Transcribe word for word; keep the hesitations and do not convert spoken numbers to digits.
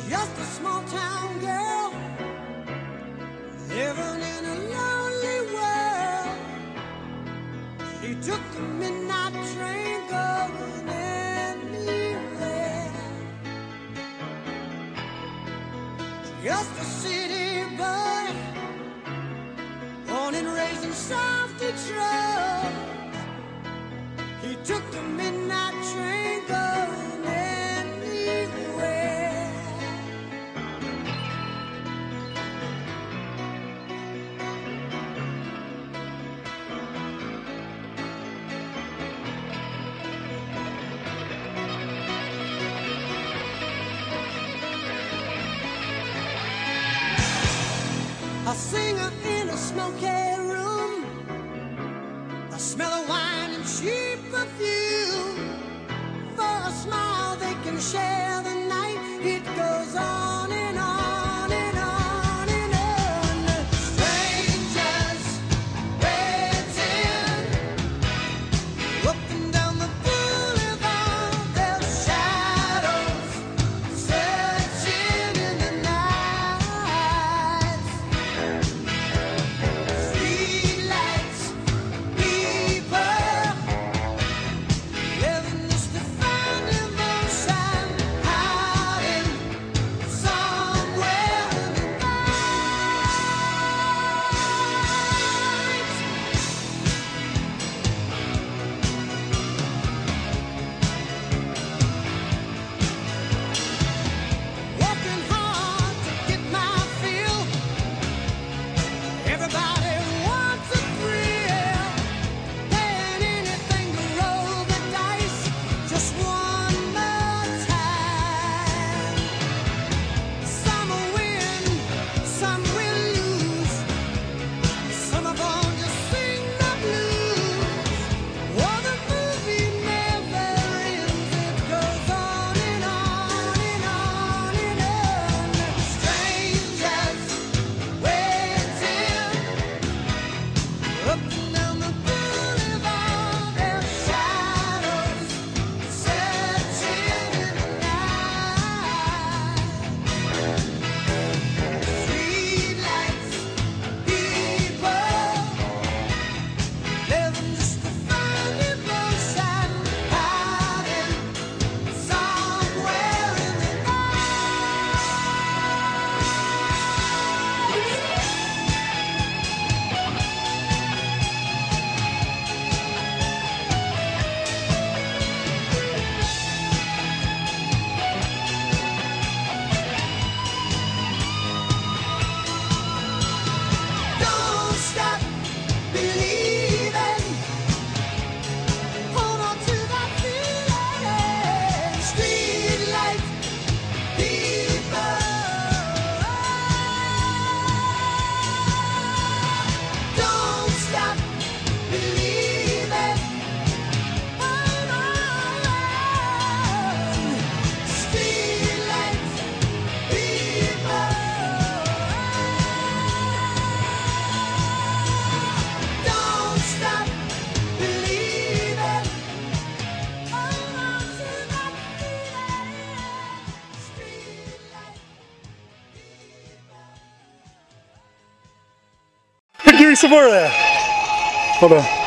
just a small town girl living in a lonely world. She took the midnight train going anywhere. Just a city boy, born and raised in South Detroit. He took the midnight train going anywhere. A singer in a smoky room, a smell of wine and cheap perfume. For a smile they can share the night. It goes on and on and on and on. Strangers waiting, looking down the boulevard, their shadows searching in the night. Streetlights, people living just to find emotion, hiding somewhere in the night. Working hard to get my fill. Everybody wants a thrill, paying anything to roll the dice just one more time. Some will win, some will lose. Some of them just sing the blues. Oh, the movie never ends. It goes on and on and on and on. Strangers waiting, looking down the boulevard, their shadows searching in the night. Streetlights, people living just to find emotion, hiding somewhere in the Don't stop believing. Hold on to that feeling. Streetlight people. Don't stop believing. Hold on. Streetlight people. Don't stop believing. Hold on to that feeling. Streetlight people. Give me some more of that. Hold on.